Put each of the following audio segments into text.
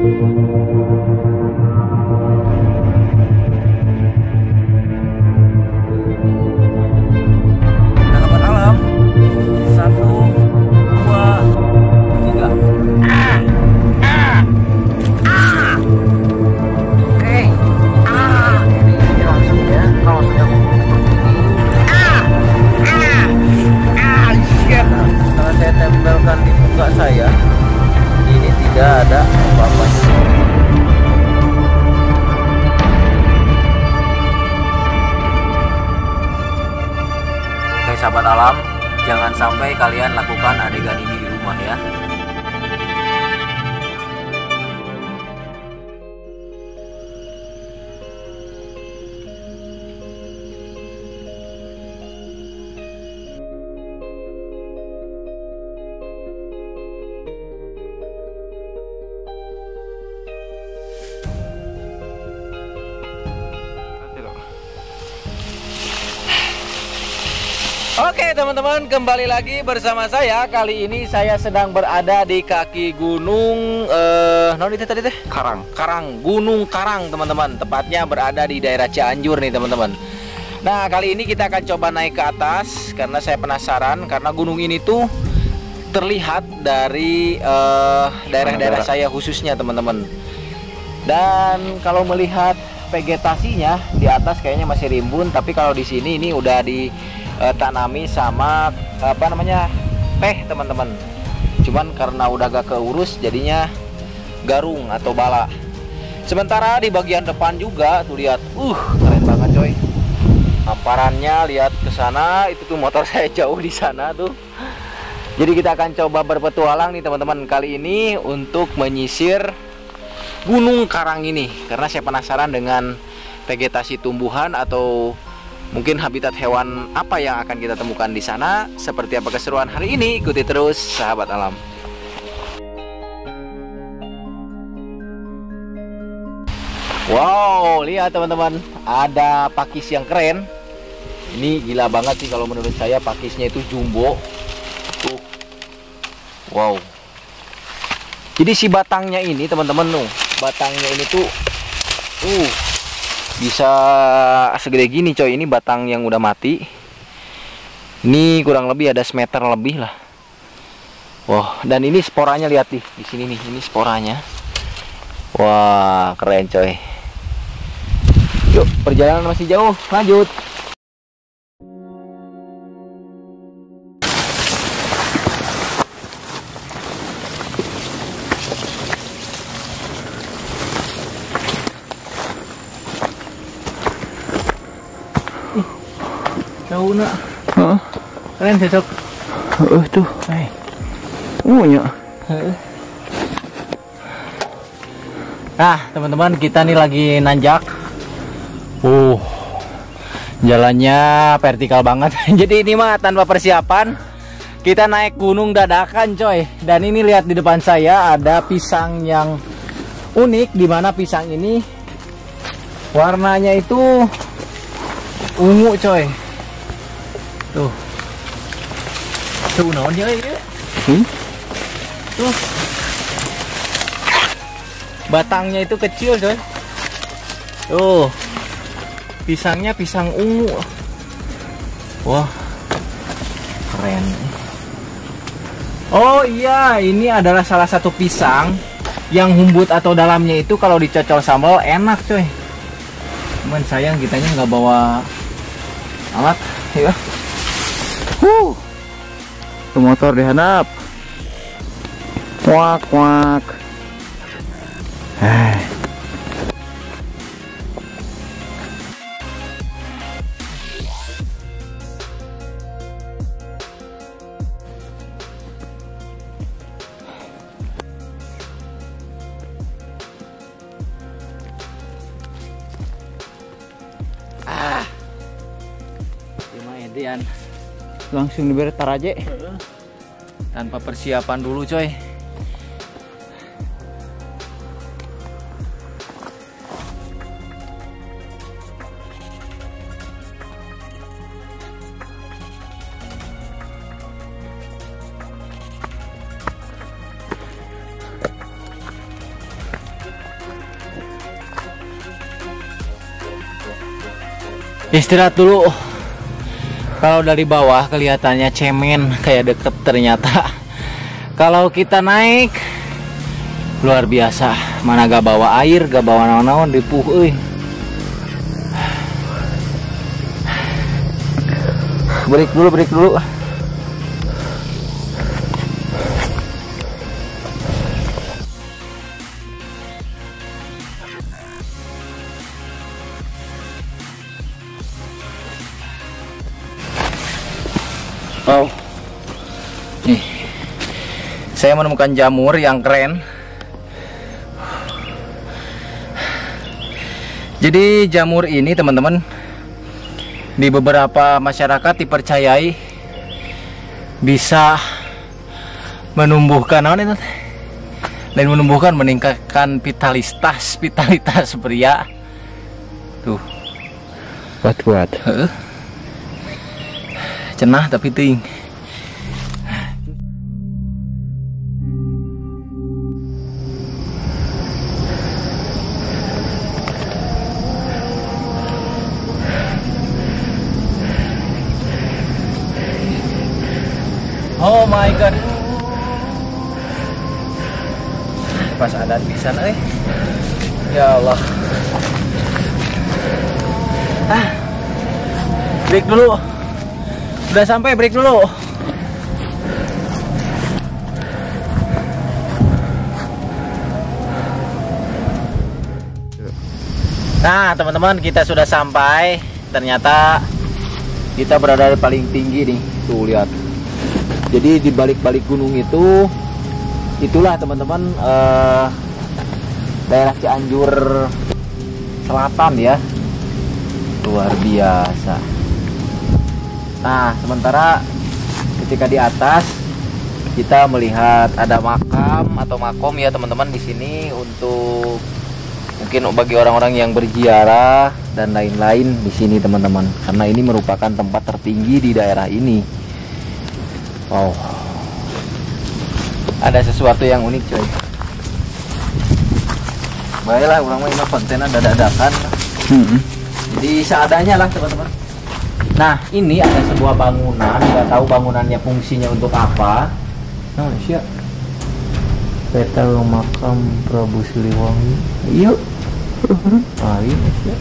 Selamat malam. 1, 2, 3. Oke. Ini langsung ya kalau sudah seperti ini. Setelah saya tempelkan di muka saya, ini tidak ada apa-apanya. Oke sahabat alam, jangan sampai kalian lakukan adegan ini di rumah ya. Oke teman-teman, kembali lagi bersama saya. Kali ini saya sedang berada di kaki gunung tadi teh? Karang, Gunung Karang teman-teman. Tepatnya berada di daerah Cianjur nih teman-teman. Nah kali ini kita akan coba naik ke atas karena saya penasaran, karena gunung ini tuh terlihat dari daerah-daerah saya khususnya teman-teman. Dan kalau melihat vegetasinya di atas kayaknya masih rimbun, tapi kalau di sini ini udah ditanami sama teh teman-teman. Cuman karena udah gak keurus jadinya garung atau bala. Sementara di bagian depan juga tuh lihat, keren banget coy. Hamparannya lihat ke sana, itu tuh motor saya jauh di sana tuh. Jadi kita akan coba berpetualang nih teman-teman kali ini untuk menyisir Gunung Karang ini, karena saya penasaran dengan vegetasi tumbuhan atau mungkin habitat hewan apa yang akan kita temukan di sana. Seperti apa keseruan hari ini? Ikuti terus sahabat alam. Wow, lihat teman-teman, ada pakis yang keren. Ini gila banget sih kalau menurut saya, pakisnya itu jumbo. Tuh. Wow. Jadi si batangnya ini teman-teman tuh, batangnya ini tuh bisa segede gini coy. Ini batang yang udah mati. Ini kurang lebih ada semeter lebih lah. Wah, dan ini sporanya lihat nih di sini nih, ini sporanya. Wah, keren coy. Yuk, perjalanan masih jauh, lanjut. Jauh nak. Keren cocok. Tuh. Nya. Nah, teman-teman, kita nih lagi nanjak. Jalannya vertikal banget. Jadi ini mah tanpa persiapan. Kita naik gunung dadakan, coy. Dan ini lihat di depan saya ada pisang yang unik, di mana pisang ini warnanya itu ungu, coy. Tuh. Tuh naon dia ya? Tuh. Batangnya itu kecil, coy. Tuh. Pisangnya pisang ungu. Wah. Keren. Oh iya, ini adalah salah satu pisang yang humbut atau dalamnya itu kalau dicocol sambal enak, coy. Cuman sayang kitanya nggak bawa alat, ya. Tuh motor dihanap. Kuak kuak. Edian langsung dibertar aja tanpa persiapan dulu, coy. Istirahat dulu. Kalau dari bawah kelihatannya cemen, kayak deket, ternyata kalau kita naik luar biasa. Mana gak bawa air, gak bawa naon-naon, dipuh euy. Break dulu. Oh, nih, saya menemukan jamur yang keren. Jadi jamur ini teman-teman, di beberapa masyarakat dipercayai bisa menumbuhkan meningkatkan vitalitas pria. Tuh, Buat. cenah tapi ting. Oh my god. Pas ada pisan Ya Allah. Break dulu. Udah sampai, break dulu. Nah teman-teman, kita sudah sampai. Ternyata kita berada di paling tinggi nih. Tuh lihat. Jadi di balik-balik gunung itu, itulah teman-teman daerah Cianjur Selatan ya. Luar biasa. Nah, sementara ketika di atas kita melihat ada makam atau makom ya teman-teman di sini, untuk mungkin bagi orang-orang yang berziarah dan lain-lain di sini teman-teman. Karena ini merupakan tempat tertinggi di daerah ini. Wow. Ada sesuatu yang unik coy. Baiklah, orang mah konten ada dadakan. Jadi seadanya lah teman-teman. Nah, ini ada sebuah bangunan, nggak tahu bangunannya fungsinya untuk apa. Nah, siap. Peta makam Prabu Siliwangi. Yuk. Ayo, siap.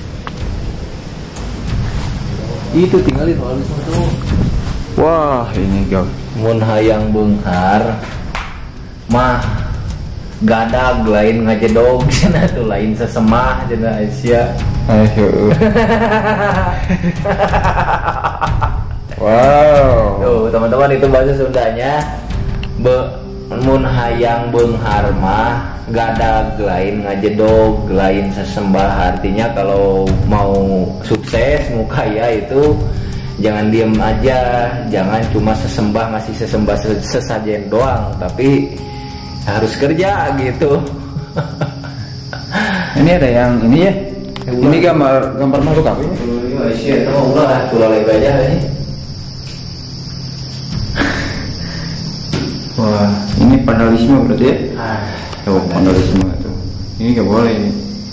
Itu tinggalin halus tuh. Wah, ini kau. Mun hayang beunghar mah gadag lain ngajedog cenah tuh, lain sesemah cenah Asia. Ayo. Wow. Tuh teman-teman, itu bahasa Sundanya. Mun hayang beunghar mah gadag lain ngajedog lain sesembah. Artinya kalau mau sukses, mau kaya itu jangan diem aja, jangan cuma sesembah, ngasih sesembah sesajen doang, tapi harus kerja gitu. Ini ada yang ini ya. Ini gambar makhluk apa ini? Iya, itu ulah tulah lagi aja ini. Wah, ini vandalisme berarti ya? Oh, vandalisme itu. Ini nggak boleh ini.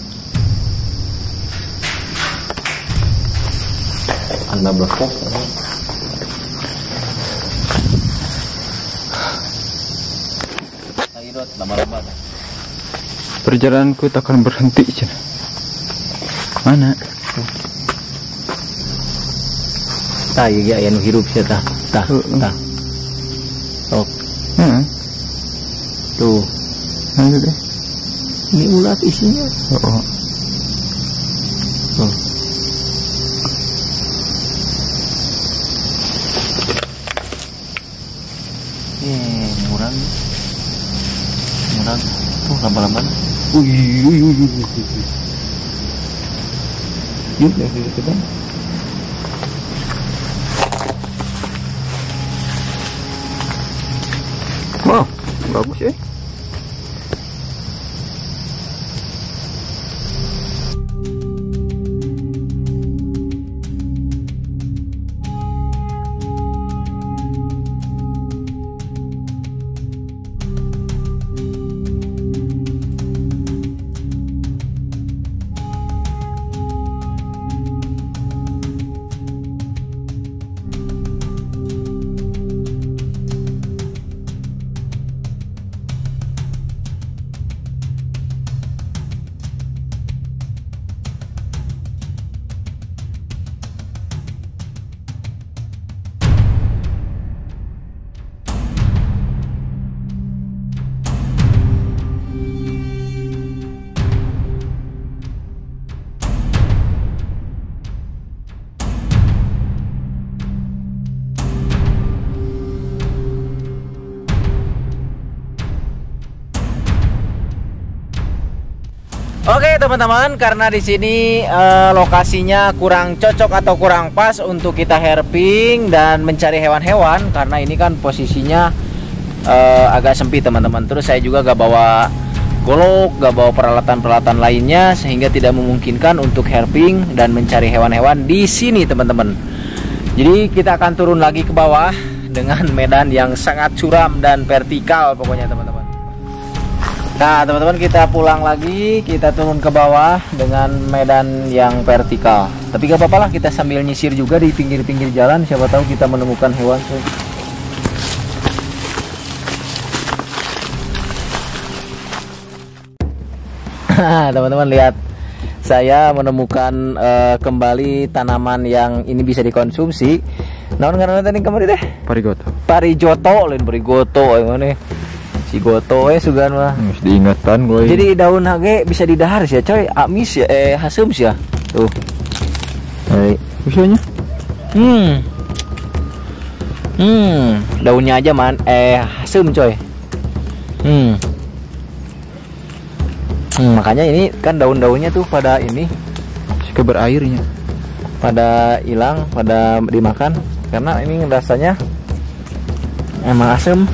Anda berkok. Ayo, lama-lama. Perjalananku tak akan berhenti, cina. Mana? Tah, iya anu hirup sia tah. Tah. Sok. Tuh. Nah, itu deh. Ini ulat isinya. Oh. Tuh. Murang. Tuh lama-lama. Yuk, dari kita. Wow, bagus ya. Oke teman-teman, karena di sini lokasinya kurang cocok atau kurang pas untuk kita herping dan mencari hewan-hewan, karena ini kan posisinya agak sempit teman-teman. Terus saya juga gak bawa golok, gak bawa peralatan-peralatan lainnya, sehingga tidak memungkinkan untuk herping dan mencari hewan-hewan di sini teman-teman. Jadi kita akan turun lagi ke bawah dengan medan yang sangat curam dan vertikal pokoknya teman-teman. Nah teman-teman, kita pulang lagi, kita turun ke bawah dengan medan yang vertikal. Tapi gak apa-apa lah, kita sambil nyisir juga di pinggir-pinggir jalan, siapa tahu kita menemukan hewan. Teman-teman lihat, saya menemukan kembali tanaman yang ini bisa dikonsumsi. Naon ngaranna tadi kemarin deh? Parigoto. Parijoto, lain parigoto mana? Si goto sugan mah. Harus diingatan gue. Jadi daun hage bisa didahar sih ya coy, amis ya, hasem sih ya. Tuh. Hai, bisanya? Daunnya aja man, hasem coy. Makanya ini kan daun-daunnya tuh pada ini suka berairnya. Pada hilang, pada dimakan karena ini rasanya emang asem.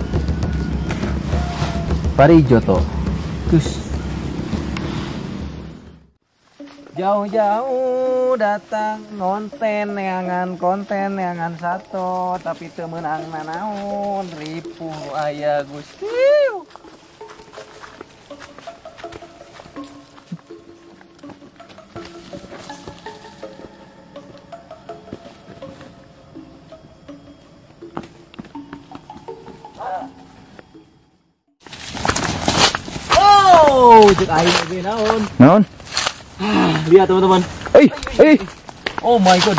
Parijoto. Jauh-jauh datang konten neangan satu, tapi teu meunang nanaon, ripuh aya Gusti. Cek aing lagi naon. Naon? Lihat teman-teman. Oh my god.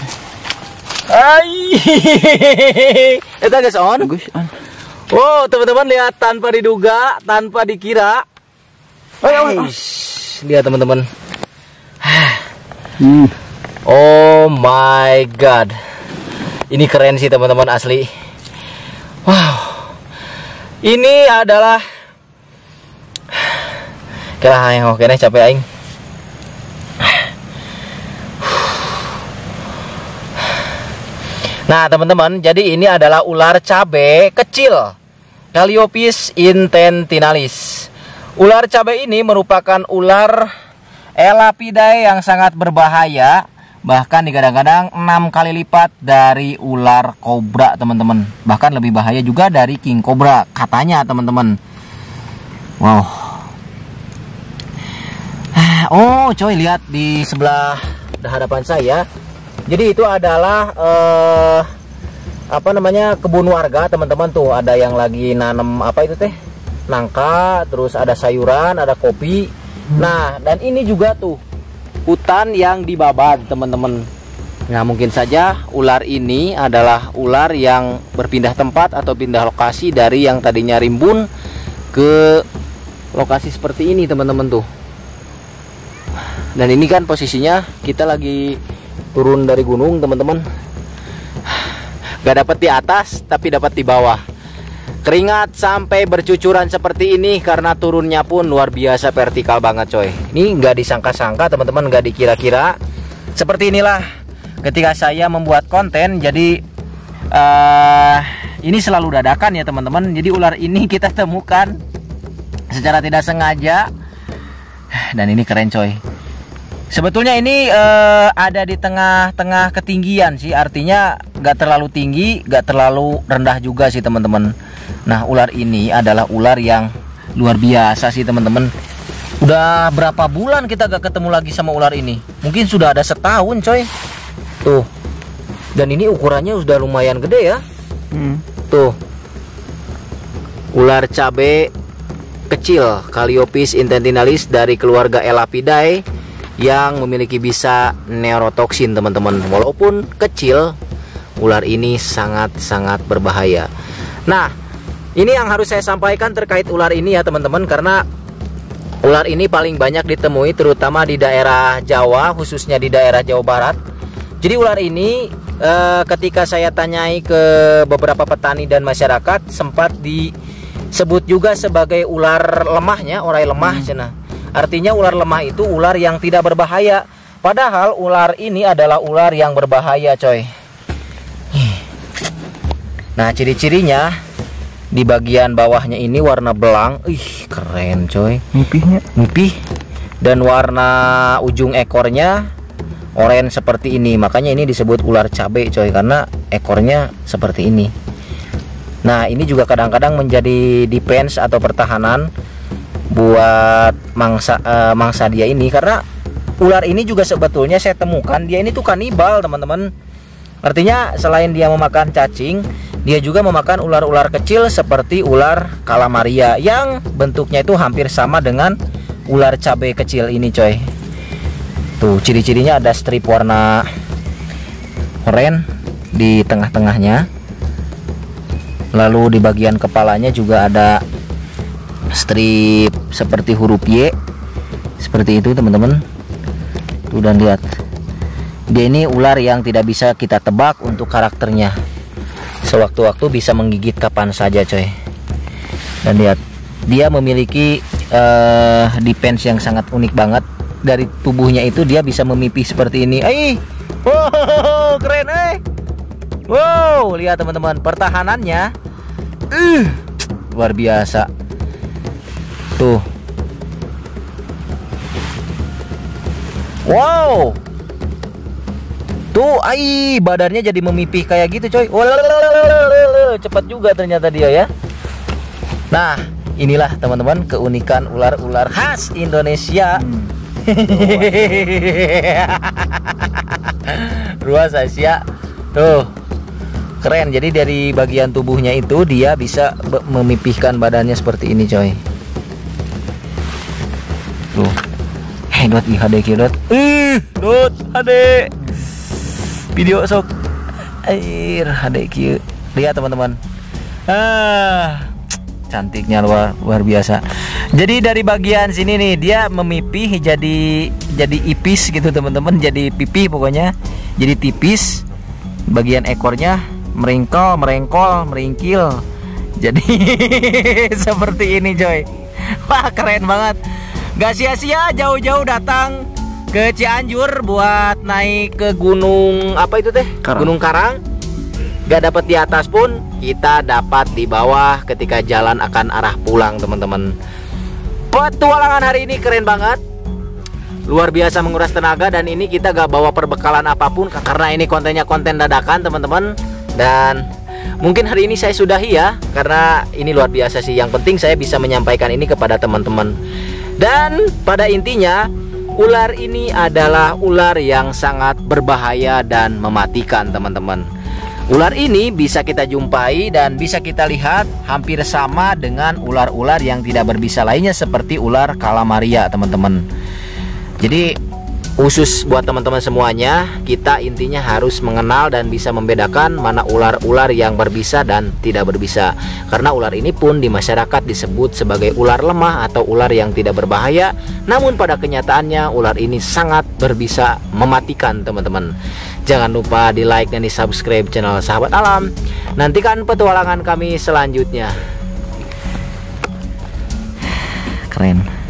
Eta guys on. Oh, teman-teman lihat, tanpa diduga, tanpa dikira. Lihat teman-teman. Oh my god. Ini keren sih teman-teman, asli. Wow. Ini adalah kira aing oke nih, capek aing. Nah teman-teman, jadi ini adalah ular cabe kecil, Calliope intentinalis. Ular cabe ini merupakan ular Elapidae yang sangat berbahaya, bahkan digadang-gadang 6 kali lipat dari ular kobra teman-teman. Bahkan lebih bahaya juga dari king cobra katanya teman-teman. Wow. Oh coy, lihat di sebelah hadapan saya. Jadi itu adalah apa namanya, kebun warga teman-teman. Tuh ada yang lagi nanam apa itu teh, nangka, terus ada sayuran, ada kopi. Nah dan ini juga tuh hutan yang dibabat teman-teman. Nah mungkin saja ular ini adalah ular yang berpindah tempat atau pindah lokasi dari yang tadinya rimbun ke lokasi seperti ini teman-teman tuh. Dan ini kan posisinya kita lagi turun dari gunung teman-teman. Gak dapat di atas tapi dapat di bawah. Keringat sampai bercucuran seperti ini karena turunnya pun luar biasa vertikal banget coy. Ini nggak disangka-sangka teman-teman, nggak dikira-kira. Seperti inilah ketika saya membuat konten. Jadi ini selalu dadakan ya teman-teman. Jadi ular ini kita temukan secara tidak sengaja. Dan ini keren coy. Sebetulnya ini ada di tengah-tengah ketinggian sih, artinya gak terlalu tinggi, gak terlalu rendah juga sih teman-teman. Nah ular ini adalah ular yang luar biasa sih teman-teman. Udah berapa bulan kita gak ketemu lagi sama ular ini? Mungkin sudah ada setahun coy. Tuh. Dan ini ukurannya sudah lumayan gede ya. Tuh. Ular cabe kecil Calliope intentinalis dari keluarga Elapidae yang memiliki bisa neurotoksin teman-teman. Walaupun kecil, ular ini sangat-sangat berbahaya. Nah ini yang harus saya sampaikan terkait ular ini ya teman-teman, karena ular ini paling banyak ditemui terutama di daerah Jawa, khususnya di daerah Jawa Barat. Jadi ular ini ketika saya tanyai ke beberapa petani dan masyarakat, sempat disebut juga sebagai ular lemahnya, orai lemah cina. Artinya ular lemah itu ular yang tidak berbahaya. Padahal ular ini adalah ular yang berbahaya, coy. Nah, ciri-cirinya di bagian bawahnya ini warna belang. Ih, keren, coy. Mipih. Dan warna ujung ekornya oranye seperti ini. Makanya ini disebut ular cabai, coy, karena ekornya seperti ini. Nah, ini juga kadang-kadang menjadi defense atau pertahanan buat mangsa dia ini, karena ular ini juga sebetulnya saya temukan dia ini tuh kanibal, teman-teman. Artinya selain dia memakan cacing, dia juga memakan ular-ular kecil seperti ular kalamaria yang bentuknya itu hampir sama dengan ular cabai kecil ini, coy. Tuh, ciri-cirinya ada strip warna oranye di tengah-tengahnya. Lalu di bagian kepalanya juga ada strip seperti huruf Y, seperti itu, teman-teman. Tuh, dan lihat, dia ini ular yang tidak bisa kita tebak untuk karakternya. Sewaktu-waktu bisa menggigit kapan saja, coy. Dan lihat, dia memiliki defense yang sangat unik banget. Dari tubuhnya itu dia bisa memipih seperti ini. Wow, keren, Wow, lihat teman-teman, pertahanannya luar biasa. Tuh. Wow. Tuh, badannya jadi memipih kayak gitu, coy. Cepat juga ternyata dia ya. Nah, inilah teman-teman keunikan ular-ular khas Indonesia. Ruas Asia. Tuh, keren. Jadi dari bagian tubuhnya itu dia bisa memipihkan badannya seperti ini, coy. Tuh. Dot HD dot. Dot HD. Video sok. Air HD Q. Lihat teman-teman. Cantiknya luar biasa. Jadi dari bagian sini nih dia memipih jadi ipis gitu, teman-teman. Jadi pipih pokoknya. Jadi tipis. Bagian ekornya merengkol, meringkil. Jadi seperti ini, coy. Wah, keren banget. Gak sia-sia jauh-jauh datang ke Cianjur buat naik ke gunung apa itu teh? Gunung Karang. Gak dapat di atas pun, kita dapat di bawah ketika jalan akan arah pulang, teman-teman. Petualangan hari ini keren banget. Luar biasa menguras tenaga, dan ini kita gak bawa perbekalan apapun karena ini kontennya konten dadakan, teman-teman. Dan mungkin hari ini saya sudahi ya, karena ini luar biasa sih. Yang penting saya bisa menyampaikan ini kepada teman-teman. Dan pada intinya, ular ini adalah ular yang sangat berbahaya dan mematikan, teman-teman. Ular ini bisa kita jumpai dan bisa kita lihat hampir sama dengan ular-ular yang tidak berbisa lainnya seperti ular kalamaria, teman-teman. Jadi khusus buat teman-teman semuanya, kita intinya harus mengenal dan bisa membedakan mana ular-ular yang berbisa dan tidak berbisa. Karena ular ini pun di masyarakat disebut sebagai ular lemah atau ular yang tidak berbahaya. Namun pada kenyataannya ular ini sangat berbisa mematikan, teman-teman. Jangan lupa di like dan di subscribe channel Sahabat Alam. Nantikan petualangan kami selanjutnya. Keren.